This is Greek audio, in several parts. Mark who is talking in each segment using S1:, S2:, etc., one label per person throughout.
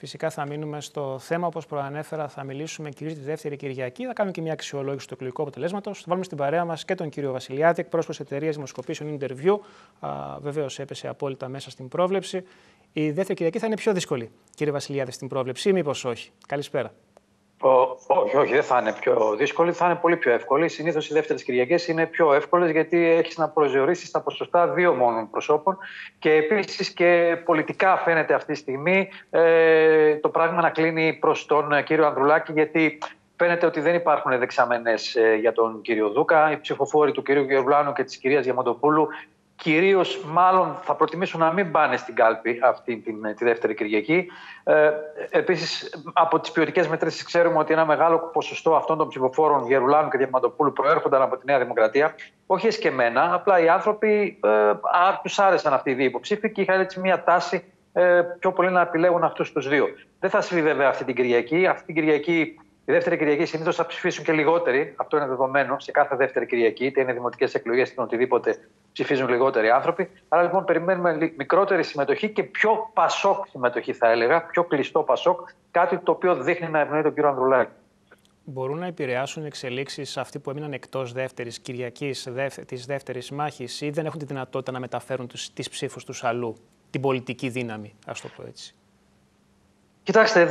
S1: Φυσικά θα μείνουμε στο θέμα, όπως προανέφερα, θα μιλήσουμε κυρίως τη δεύτερη Κυριακή. Θα κάνουμε και μια αξιολόγηση του εκλογικού αποτελέσματος. Θα βάλουμε στην παρέα μας και τον κύριο Βασιλιάδη, εκπρόσωπος εταιρείας δημοσκοπήσεων Interview. Βεβαίως έπεσε απόλυτα μέσα στην πρόβλεψη. Η δεύτερη Κυριακή θα είναι πιο δύσκολη, κύριε Βασιλιάδη, στην πρόβλεψη, ή μήπως όχι? Καλησπέρα.
S2: Όχι, δεν θα είναι πιο δύσκολη, θα είναι πολύ πιο εύκολη. Συνήθως οι δεύτερες Κυριακές είναι πιο εύκολες γιατί έχεις να προσδιορίσεις τα ποσοστά δύο μόνων προσώπων και επίσης και πολιτικά φαίνεται αυτή τη στιγμή το πράγμα να κλείνει προς τον κύριο Ανδρουλάκη, γιατί φαίνεται ότι δεν υπάρχουν δεξαμενές για τον κύριο Δούκα. Οι ψηφοφόροι του κυρίου Γερουλάνου και της κυρίας Διαμαντοπούλου κυρίως μάλλον θα προτιμήσουν να μην πάνε στην κάλπη αυτή τη δεύτερη Κυριακή. Επίσης, από τις ποιοτικές μετρήσεις ξέρουμε ότι ένα μεγάλο ποσοστό αυτών των ψηφοφόρων Γερουλάνου και Διαμαντοπούλου προέρχονταν από τη Νέα Δημοκρατία. Όχι εσκεμμένα, απλά οι άνθρωποι τους άρεσαν αυτοί οι δύο υποψήφοι και είχαν έτσι μια τάση πιο πολύ να επιλέγουν αυτούς τους δύο. Δεν θα συμβεί βέβαια αυτή την Κυριακή. Αυτή την Κυριακή, η δεύτερη Κυριακή, συνήθως θα ψηφίσουν και λιγότεροι. Αυτό είναι δεδομένο σε κάθε δεύτερη Κυριακή, είτε είναι δημοτικές εκλογές είτε οτιδήποτε, ψηφίζουν λιγότεροι άνθρωποι. Άρα λοιπόν περιμένουμε μικρότερη συμμετοχή και πιο πασόκ συμμετοχή, θα έλεγα, πιο κλειστό πασόκ, κάτι το οποίο δείχνει να ευνοεί τον κύριο Ανδρουλάκη.
S1: Μπορούν να επηρεάσουν εξελίξεις αυτοί που έμειναν εκτός δεύτερης Κυριακής, της δεύτερης μάχης, ή δεν έχουν τη δυνατότητα να μεταφέρουν τις ψήφους τους αλλού, την πολιτική δύναμη, ας το πω έτσι?
S2: Κοιτάξτε,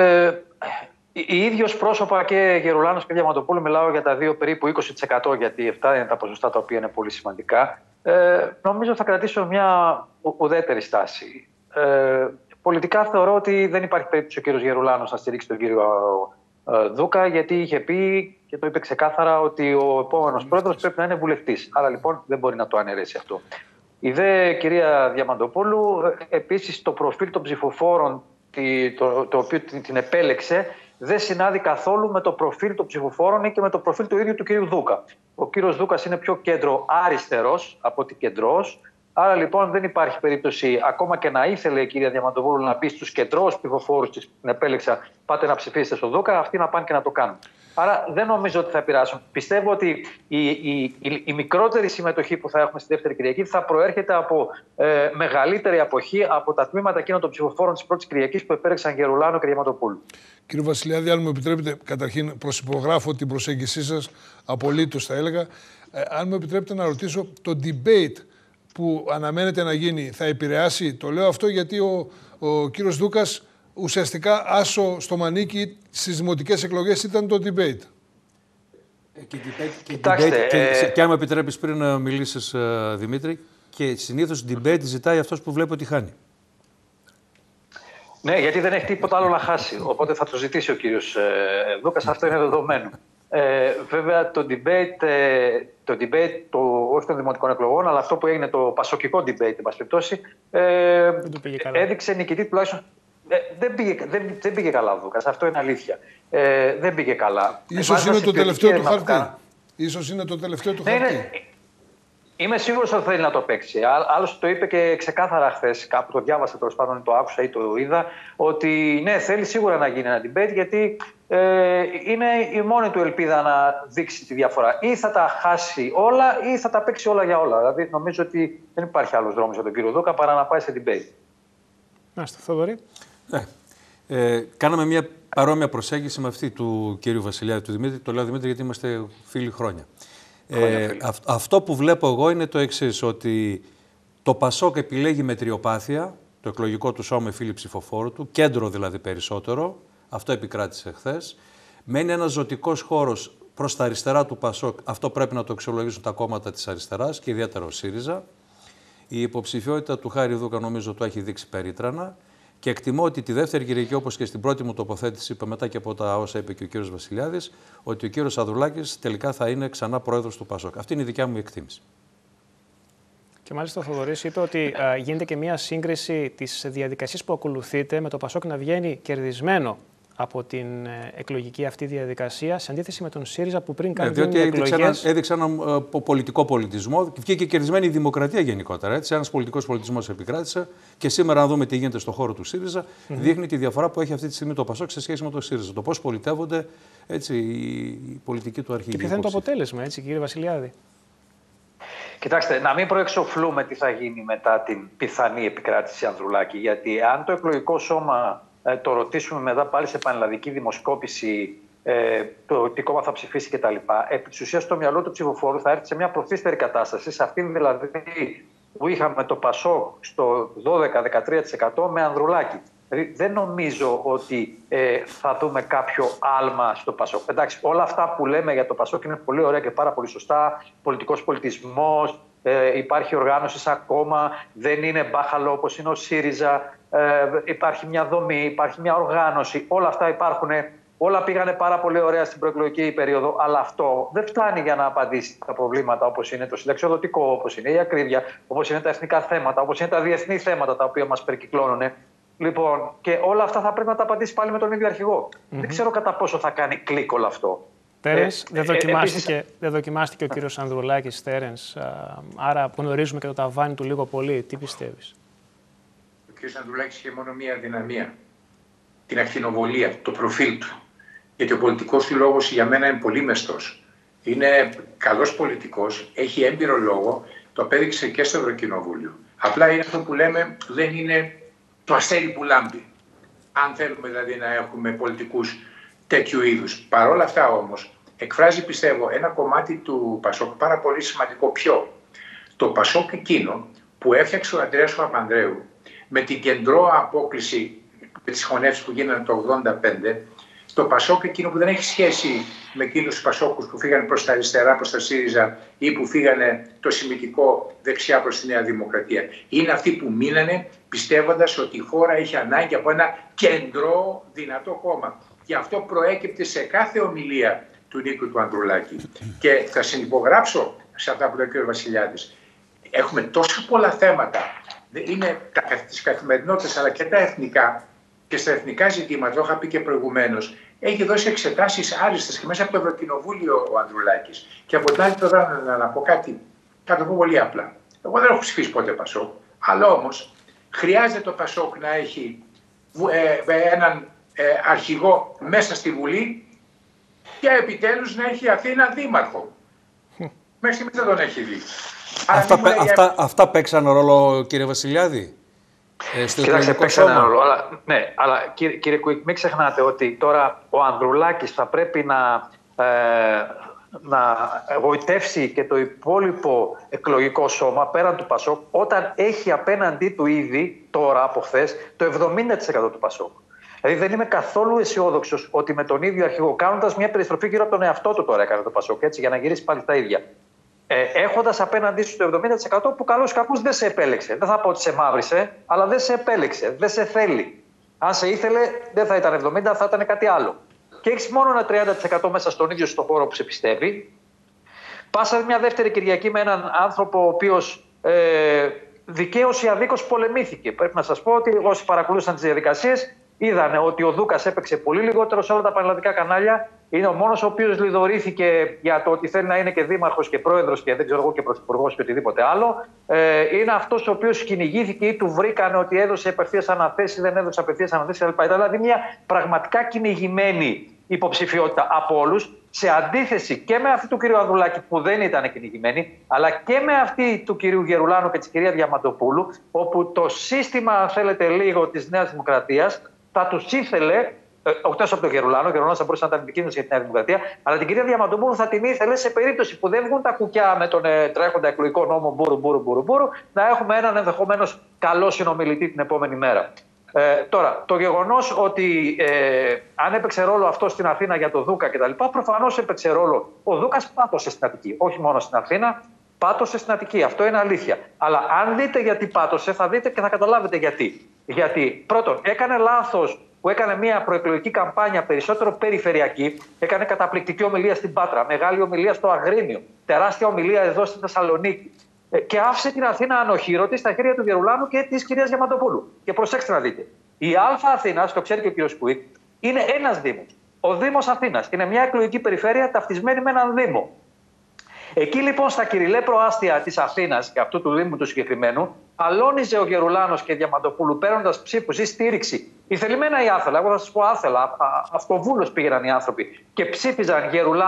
S2: οι ίδιους πρόσωπα και Γερουλάνος και Διαμαντοπούλου, μιλάω για τα δύο περίπου 20%, γιατί αυτά είναι τα ποσοστά τα οποία είναι πολύ σημαντικά, νομίζω θα κρατήσουν μια ουδέτερη στάση. Πολιτικά θεωρώ ότι δεν υπάρχει περίπτωση ο κύριος Γερουλάνος να στηρίξει τον κύριο Δούκα, γιατί είχε πει και το είπε ξεκάθαρα ότι ο επόμενος πρόεδρος πρέπει να είναι βουλευτής. Άρα λοιπόν δεν μπορεί να το αναιρέσει αυτό. Η δε κυρία Διαμαντοπούλου, επίσης το προφίλ των ψηφοφόρων το οποίο την επέλεξε, δεν συνάδει καθόλου με το προφίλ των ψηφοφόρων ή και με το προφίλ του ίδιου του κύριου Δούκα. Ο κύριος Δούκας είναι πιο κέντρο αριστερός από ότι κεντρός. Άρα λοιπόν δεν υπάρχει περίπτωση, ακόμα και να ήθελε η κυρία Διαμαντοπούλου να πει στους κεντρός ψηφοφόρους της που την επέλεξα, πάτε να ψηφίσετε στον Δούκα, αυτοί να πάνε και να το κάνουν. Άρα δεν νομίζω ότι θα επηρεάσουν. Πιστεύω ότι η μικρότερη συμμετοχή που θα έχουμε στη δεύτερη Κυριακή θα προέρχεται από μεγαλύτερη αποχή από τα τμήματα εκείνων των ψηφοφόρων της πρώτης Κυριακής που επέλεξαν Γερουλάνο και Διαμαντοπούλου.
S3: Κύριε Βασιλιάδη, αν μου επιτρέπετε, καταρχήν προσυπογράφω την προσέγγισή σας, απολύτως θα έλεγα. Αν μου επιτρέπετε να ρωτήσω, το debate που αναμένεται να γίνει θα επηρεάσει? Το λέω αυτό γιατί ο κύριος Δούκας ουσιαστικά άσο στο μανίκι στις δημοτικές εκλογές ήταν το debate.
S4: Και αν μου επιτρέπεις πριν να μιλήσεις, Δημήτρη, και συνήθως debate ζητάει αυτός που βλέπει ότι χάνει.
S2: Ναι, γιατί δεν έχει τίποτα άλλο να χάσει. Οπότε θα το ζητήσει ο κύριος Δούκας, αυτό είναι δεδομένο. Βέβαια το debate όχι των δημοτικών εκλογών, αλλά αυτό που έγινε το πασοκικό debate, εν πάση περιπτώσει, έδειξε νικητή τουλάχιστον. Δεν πήγε καλά ο Δούκας, αυτό είναι αλήθεια. Δεν πήγε καλά.
S3: Ίσως είναι το τελευταίο του χαρτί. Ίσως είναι το τελευταίο του χαρτί.
S2: Είμαι σίγουρος ότι θέλει να το παίξει. Άλλωστε το είπε και ξεκάθαρα χθες, κάπου το διάβασα, τέλος πάντων το άκουσα ή το είδα, ότι ναι, θέλει σίγουρα να γίνει ένα debate, γιατί είναι η μόνη του ελπίδα να δείξει τη διαφορά. Ή θα τα χάσει όλα ή θα τα παίξει όλα για όλα. Δηλαδή νομίζω ότι δεν υπάρχει άλλος δρόμος για τον κύριο Δούκα παρά να πάει σε debate.
S1: Άστε, Θοδωρή.
S4: Κάναμε μια παρόμοια προσέγγιση με αυτή του κύριου Βασιλιάδη, του Δημήτρη. Το λέω Δημήτρη γιατί είμαστε φίλοι χρόνια. Αυτό που βλέπω εγώ είναι το εξής, ότι το Πασόκ επιλέγει μετριοπάθεια, το εκλογικό του σώμα, οι φίλοι ψηφοφόρου του, κέντρο δηλαδή περισσότερο, αυτό επικράτησε χθες. Μένει ένας ζωτικός χώρος προς τα αριστερά του Πασόκ, αυτό πρέπει να το αξιολογήσουν τα κόμματα της αριστεράς και ιδιαίτερα ο ΣΥΡΙΖΑ. Η υποψηφιότητα του Χάρη Δούκα νομίζω το έχει δείξει περίτρανα. Και εκτιμώ ότι τη δεύτερη Κυριακή, όπως και στην πρώτη μου τοποθέτηση, είπα μετά και από τα όσα είπε και ο κύριος Βασιλιάδης, ότι ο κύριος Ανδρουλάκης τελικά θα είναι ξανά πρόεδρος του ΠΑΣΟΚ. Αυτή είναι η δικιά μου εκτίμηση.
S1: Και μάλιστα ο Θοδωρής είπε ότι γίνεται και μια σύγκριση της διαδικασίας που ακολουθείται με το ΠΑΣΟΚ να βγαίνει κερδισμένο από την εκλογική αυτή διαδικασία, σε αντίθεση με τον ΣΥΡΙΖΑ που πριν κάνει
S4: διότι
S1: εκλογές...
S4: έδειξε έναν πολιτικό πολιτισμό και βγήκε κερδισμένη η δημοκρατία γενικότερα. Έτσι. Ένας πολιτικός πολιτισμός επικράτησε και σήμερα, αν δούμε τι γίνεται στον χώρο του ΣΥΡΙΖΑ, δείχνει τη διαφορά που έχει αυτή τη στιγμή το ΠΑΣΟΚ σε σχέση με το ΣΥΡΙΖΑ. Το πώς πολιτεύονται έτσι, η πολιτική του αρχηγοί.
S1: Και ποιο θα είναι το αποτέλεσμα, έτσι, κύριε Βασιλιάδη?
S2: Κοιτάξτε, να μην προεξοφλούμε τι θα γίνει μετά την πιθανή επικράτηση Ανδρουλάκη, γιατί αν το εκλογικό σώμα το ρωτήσουμε μετά πάλι σε πανελλαδική δημοσκόπηση το τι κόμμα θα ψηφίσει κτλ. Επί της ουσίας, στο μυαλό του ψηφοφόρου θα έρθει σε μια προθύστερη κατάσταση, σε αυτήν δηλαδή που είχαμε το ΠΑΣΟΚ στο 12-13% με Ανδρουλάκη. Δηλαδή, δεν νομίζω ότι θα δούμε κάποιο άλμα στο ΠΑΣΟΚ. Εντάξει, όλα αυτά που λέμε για το ΠΑΣΟΚ είναι πολύ ωραία και πάρα πολύ σωστά. Πολιτικός πολιτισμός, υπάρχει οργάνωση σαν κόμμα, δεν είναι μπάχαλο όπως είναι ο ΣΥΡΙΖΑ. Υπάρχει μια δομή, υπάρχει μια οργάνωση. Όλα αυτά υπάρχουν. Όλα πήγανε πάρα πολύ ωραία στην προεκλογική περίοδο, αλλά αυτό δεν φτάνει για να απαντήσει τα προβλήματα όπως είναι το συνταξιοδοτικό, όπως είναι η ακρίβεια, όπως είναι τα εθνικά θέματα, όπως είναι τα διεθνή θέματα τα οποία μας περικυκλώνουν. Λοιπόν, και όλα αυτά θα πρέπει να τα απαντήσει πάλι με τον ίδιο αρχηγό. Δεν ξέρω κατά πόσο θα κάνει κλικ όλο αυτό.
S1: Τέρενς, δεν δοκιμάστηκε ο κύριος Ανδρουλάκης, Τέρενς, άρα γνωρίζουμε και το ταβάνι του λίγο πολύ. Τι πιστεύεις?
S5: Ο κύριος Ανδρουλάκης είχε μόνο μία αδυναμία. Την ακτινοβολία, το προφίλ του. Γιατί ο πολιτικός του λόγος για μένα είναι πολύ μεστός. Είναι καλός πολιτικός, έχει έμπειρο λόγο, το απέδειξε και στο Ευρωκοινοβούλιο. Απλά είναι αυτό που λέμε, δεν είναι το αστέρι που λάμπει. Αν θέλουμε δηλαδή να έχουμε πολιτικούς τέτοιου είδους. Παρ' όλα αυτά όμως, εκφράζει πιστεύω ένα κομμάτι του ΠΑΣΟΚ πάρα πολύ σημαντικό. Ποιο? Το ΠΑΣΟΚ εκείνο που έφτιαξε ο Ανδρέας Παπανδρέου με την κεντρώα απόκληση με τις χωνεύσεις που γίνανε το 1985, το ΠΑΣΟΚ εκείνο που δεν έχει σχέση με εκείνους τους ΠΑΣΟΚους που φύγανε προς τα αριστερά, προς τα ΣΥΡΙΖΑ ή που φύγανε το σημιτικό δεξιά προς τη Νέα Δημοκρατία. Είναι αυτοί που μείνανε πιστεύοντας ότι η χώρα έχει ανάγκη από ένα κεντρό δυνατό κόμμα. Και αυτό προέκυπτε σε κάθε ομιλία του Νίκου του Ανδρουλάκη. Και θα συνυπογράψω σε αυτά που λέει ο κ. Βασιλιάδης. Έχουμε τόσα πολλά θέματα. Είναι της καθημερινότητας αλλά και τα εθνικά. Και στα εθνικά ζητήματα, το είχα πει και προηγουμένως, έχει δώσει εξετάσεις άριστες και μέσα από το Ευρωκοινοβούλιο ο Ανδρουλάκης. Και από την άλλη πλευρά να πω κάτι, θα το πω πολύ απλά. Εγώ δεν έχω ψηφίσει ποτέ ΠΑΣΟΚ, αλλά όμως χρειάζεται το ΠΑΣΟΚ να έχει έναν αρχηγό μέσα στη Βουλή και επιτέλους να έχει Αθήνα δήμαρχο. Μέχρι στιγμής δεν τον έχει δει.
S4: Αυτά παίξαν ρόλο, κύριε Βασιλιάδη?
S2: Κοιτάξτε, παίξαν ένα ρόλο. Ναι, αλλά κύριε Κουίκ, μην ξεχνάτε ότι τώρα ο Ανδρουλάκης θα πρέπει να γοητεύσει και το υπόλοιπο εκλογικό σώμα πέραν του ΠΑΣΟΚ, όταν έχει απέναντί του ήδη τώρα από χθες το 70% του ΠΑΣΟΚ. Δηλαδή δεν είμαι καθόλου αισιόδοξος ότι με τον ίδιο αρχηγό, κάνοντας μια περιστροφή γύρω από τον εαυτό του τώρα έκανε το ΠΑΣΟΚ, έτσι, για να γυρίσει πάλι τα ίδια. Έχοντας απέναντί σου το 70% που καλώς κακούς δεν σε επέλεξε. Δεν θα πω ότι σε μαύρισε, αλλά δεν σε επέλεξε, δεν σε θέλει. Αν σε ήθελε, δεν θα ήταν 70%, θα ήταν κάτι άλλο. Και έχεις μόνο ένα 30% μέσα στον ίδιο στο χώρο που σε πιστεύει. Πάσα μια δεύτερη Κυριακή με έναν άνθρωπο ο οποίος δικαίως ή αδίκως πολεμήθηκε. Πρέπει να σας πω ότι όσοι παρακολούθησαν τις διαδικασίες είδανε ότι ο Δούκας έπαιξε πολύ λιγότερο σε όλα τα πανελλαδικά κανάλια. Είναι ο μόνος ο οποίος λιδωρήθηκε για το ότι θέλει να είναι και δήμαρχος και πρόεδρος και δεν ξέρω εγώ και πρωθυπουργός και οτιδήποτε άλλο. Είναι αυτός ο οποίος κυνηγήθηκε ή του βρήκανε ότι έδωσε απευθείας αναθέσεις, δεν έδωσε απευθείας αναθέσεις κλπ. Ήταν δηλαδή μια πραγματικά κυνηγημένη υποψηφιότητα από όλους, σε αντίθεση και με αυτή του κυρίου Ανδρουλάκη που δεν ήταν κυνηγημένη, αλλά και με αυτή του κυρίου Γερουλάνου και της κυρία Διαμαντοπούλου, όπου το σύστημα, αν θέλετε, λίγο της Νέας Δημοκρατίας θα τους ήθελε. Εκτός από τον Γερουλάνο, ο Γερουλάνος θα μπορούσε να ήταν επικίνδυνος για τη Νέα Δημοκρατία, αλλά την κυρία Διαμαντοπούλου θα την ήθελε σε περίπτωση που δεν βγουν τα κουκιά με τον τρέχοντα εκλογικό νόμο μπούρου, να έχουμε έναν ενδεχομένως καλό συνομιλητή την επόμενη μέρα. Τώρα, το γεγονός ότι αν έπαιξε ρόλο αυτό στην Αθήνα για το Δούκα κτλ., προφανώς έπαιξε ρόλο. Ο Δούκας πάτωσε στην Αττική, όχι μόνο στην Αθήνα, πάτωσε στην Αττική. Αυτό είναι αλήθεια. Αλλά αν δείτε γιατί πάτωσε, θα δείτε και θα καταλάβετε γιατί. Γιατί, πρώτον, έκανε λάθος που έκανε μια προεκλογική καμπάνια περισσότερο περιφερειακή, έκανε καταπληκτική ομιλία στην Πάτρα, μεγάλη ομιλία στο Αγρίνιο, τεράστια ομιλία εδώ στη Θεσσαλονίκη. Και άφησε την Αθήνα ανοχήρωτη στα χέρια του Γερουλάνου και της κυρίας Διαμαντοπούλου. Και προσέξτε να δείτε. Η Α Αθήνας, το ξέρει και ο κ. Κουίκ, είναι ένας Δήμος. Ο Δήμος Αθήνας είναι μια εκλογική περιφέρεια ταυτισμένη με έναν Δήμο. Εκεί λοιπόν στα κυριλέ προάστια της Αθήνας και αυτού του Δήμου του συγκεκριμένου, αλώνιζε ο Γερουλάνος και η Διαμαντοπούλου παίρνοντας ψήφους ή στήριξη. Ηθελημένα ή άθελα, εγώ θα σας πω άθελα, αυτοβούλως πήγαιναν οι άνθρωποι και ψήφιζαν Γερουλάνο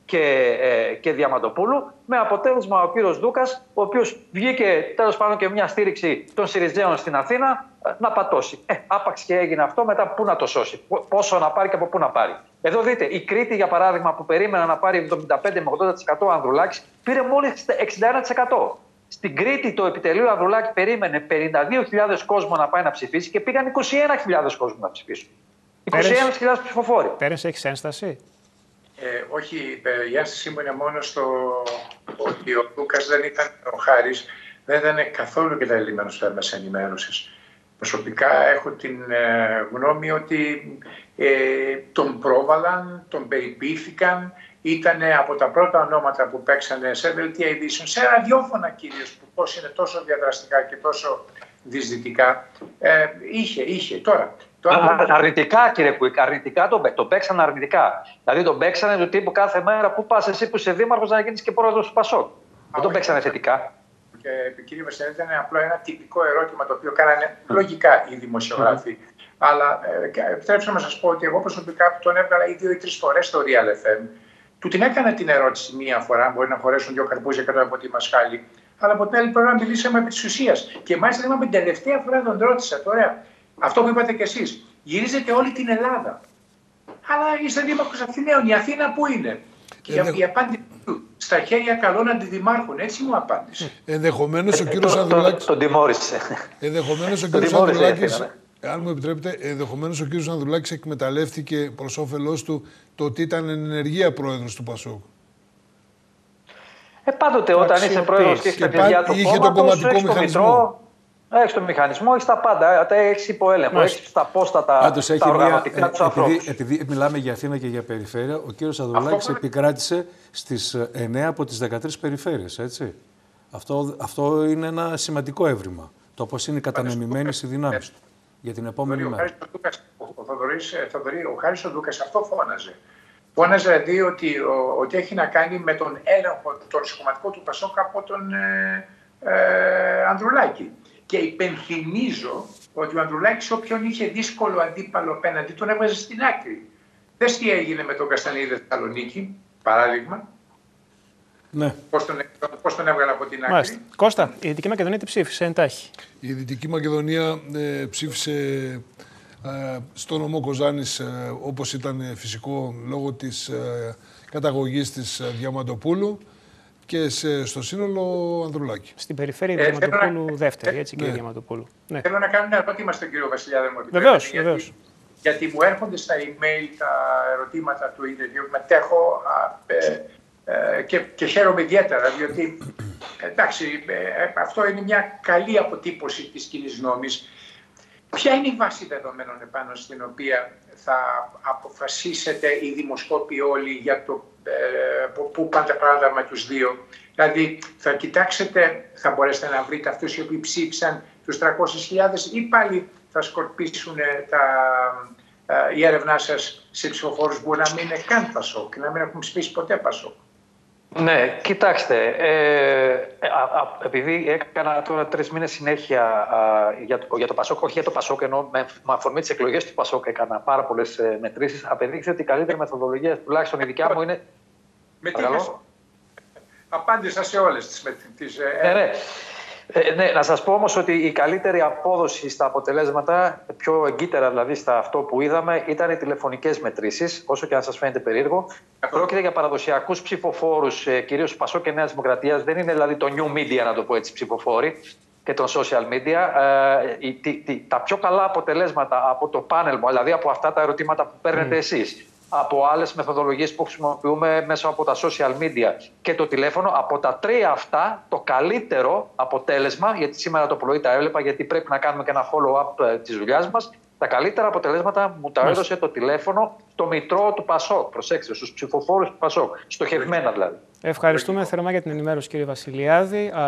S2: και Διαμαντοπούλου, με αποτέλεσμα ο κύριος Δούκας, ο οποίος βγήκε τέλος πάντων και μια στήριξη των Συριζέων στην Αθήνα, να πατώσει. Άπαξ και έγινε αυτό, μετά πού να το σώσει, πόσο να πάρει και από πού να πάρει. Εδώ δείτε, η Κρήτη για παράδειγμα που περίμενα να πάρει 75 με 80% ο Ανδρουλάκης, πήρε μόλις 61%. Στην Κρήτη το επιτελείο Ανδρουλάκη περίμενε 52.000 κόσμο να πάει να ψηφίσει και πήγαν 21.000 κόσμο να ψηφίσουν. 21.000 ψηφοφόροι.
S1: Πέρες, έχεις ένσταση?
S5: Όχι, η ένστασή μου είναι μόνο στο ότι ο Λούκας δεν ήταν, ο Χάρης δεν ήταν καθόλου καταλημμένος στο έμεσα ενημέρωσης. Προσωπικά έχω την γνώμη ότι τον πρόβαλαν, τον περιποιήθηκαν, ήταν από τα πρώτα ονόματα που παίξανε σε δελτία ειδήσεων, σε ραδιόφωνα κυρίως, που πώς είναι τόσο διαδραστικά και τόσο δυσδυτικά. Είχε. Τώρα,
S2: αρνητικά, κύριε Κουίκ, αρνητικά τον παίξαν αρνητικά. Δηλαδή τον παίξανε του τύπου κάθε μέρα που πας εσύ που είσαι δήμαρχος να γίνεις και πρόεδρος του Πασόκ. Δεν τον παίξανε θετικά.
S5: Και κύριε Βασιλιά, ήταν απλό ένα τυπικό ερώτημα το οποίο κάνανε λογικά οι δημοσιογράφοι. Αλλά επιτρέψτε να σας πω ότι εγώ προσωπικά τον έβγαλα ή 2 ή 3 φορές στο Real FM. Του την έκανα την ερώτηση μία φορά, μπορεί να χωρέσουν 2 καρπούζια κάτω από τη μασχάλη. Αλλά από την άλλη πλευρά μιλήσαμε επί της ουσίας. Και μάλιστα είπαμε την τελευταία φορά τον ρώτησα τώρα. Αυτό που είπατε κι εσείς. Γυρίζετε όλη την Ελλάδα. Αλλά είστε δήμαρχος Αθηναίων. Η Αθήνα πού είναι? Και η απάντηση του στα χέρια καλών αντιδημάρχων. Έτσι μου απάντησε.
S3: Ενδεχομένως ο κύριος Ανδρουλάκης.
S2: Τον τιμώρησε.
S3: Ενδεχομένως ο κύριος Ανδρουλάκης. Αν μου επιτρέπετε, ενδεχομένως ο κύριος Ανδρουλάκης εκμεταλλεύτηκε προς όφελός του το ότι ήταν ενεργεία πρόεδρος του Πασόκ.
S2: Πάντοτε όταν είσαι πρόεδρος και έχεις τα κλειδιά του κόμματος, έχεις το μητρό, έχεις το μηχανισμό, έχεις τα πάντα, έχεις υποέλεγχο, έχεις τα απόστατα, τα οργανωτικά, τους ανθρώπους.
S4: Επειδή μιλάμε για Αθήνα και για περιφέρεια, ο κύριος Ανδρουλάκης επικράτησε στις 9 από τις 13 περιφέρειες, έτσι. Αυτό είναι ένα σημαντικό έβριμα, το πώς είναι κατανεμημένες οι δυνάμεις του για την επόμενη μέρα.
S5: Ο Χάρης ο Δούκας αυτό φώναζε. Φώναζε δηλαδή ότι έχει να κάνει με τον έλεγχο, τον σχηματικό του Πασόκ από τον Ανδρουλάκη. Και υπενθυμίζω ότι ο Ανδρουλάκης όποιον είχε δύσκολο αντίπαλο απέναντι τον έβγαζε στην άκρη. Δες τι έγινε με τον Καστανίδη Θεσσαλονίκη, παράδειγμα.
S4: Ναι.
S5: Πώς τον έβγαλε από την άκρη.
S1: Μάλιστα. Κώστα, η Δυτική Μακεδονία τι ψήφισε εντάχει?
S3: Η Δυτική Μακεδονία ψήφισε στο νομό Κοζάνης, όπως ήταν φυσικό λόγω της καταγωγής της Διαμαντοπούλου, και στο σύνολο Ανδρουλάκη.
S1: Στην περιφέρεια Διαμαντοπούλου δεύτερη, έτσι κύριε Διαμαντοπούλου.
S5: Ναι. Θέλω να κάνω ένα ερώτημα στον κύριο Βασιλιά, δεν μου επιτρέπετε.
S1: Βεβαίως.
S5: Γιατί μου έρχονται στα email τα ερωτήματα του interview, μετέχω και χαίρομαι ιδιαίτερα, διότι εντάξει, αυτό είναι μια καλή αποτύπωση της κοινής γνώμης. Ποια είναι η βάση δεδομένων επάνω στην οποία θα αποφασίσετε οι δημοσκόποι όλοι για το πού πάνε τα πράγματα με τους δύο? Δηλαδή θα κοιτάξετε, θα μπορέσετε να βρείτε αυτούς οι οποίοι ψήφισαν τους 300.000 ή πάλι θα σκορπίσουν η έρευνά σας σε ψηφοφόρους που να μην είναι καν Πασόκ και να μην έχουν ψηφίσει ποτέ Πασόκ?
S2: Ναι, κοιτάξτε, επειδή έκανα τώρα 3 μήνες συνέχεια για το Πασόκ, όχι για το Πασόκ, ενώ με αφορμή τις εκλογές του Πασόκ έκανα πάρα πολλές μετρήσεις, απεδείχθη ότι η καλύτερη μεθοδολογία, τουλάχιστον η δικιά μου, είναι...
S5: Απάντησα σε όλες τις μετρήσεις.
S2: Ναι, να σας πω όμως ότι η καλύτερη απόδοση στα αποτελέσματα, πιο εγκύτερα δηλαδή στα αυτό που είδαμε, ήταν οι τηλεφωνικές μετρήσεις, όσο και αν σας φαίνεται περίεργο. Πρόκειται για παραδοσιακούς ψηφοφόρους, κυρίως Πασόκ και Νέας Δημοκρατίας, δεν είναι δηλαδή το new media, να το πω έτσι, ψηφοφόροι και των social media. Τα πιο καλά αποτελέσματα από το πάνελ μου, δηλαδή από αυτά τα ερωτήματα που παίρνετε εσείς, από άλλες μεθοδολογίες που χρησιμοποιούμε μέσα από τα social media και το τηλέφωνο, από τα 3 αυτά το καλύτερο αποτέλεσμα, γιατί σήμερα το πρωί τα έβλεπα, γιατί πρέπει να κάνουμε και ένα follow-up της δουλειάς μας, τα καλύτερα αποτελέσματα μου τα έδωσε το τηλέφωνο στο μητρό του Πασόκ. Προσέξτε, στους ψηφοφόρους του Πασόκ, στοχευμένα δηλαδή.
S1: Ευχαριστούμε θερμά για την ενημέρωση, κύριε Βασιλιάδη.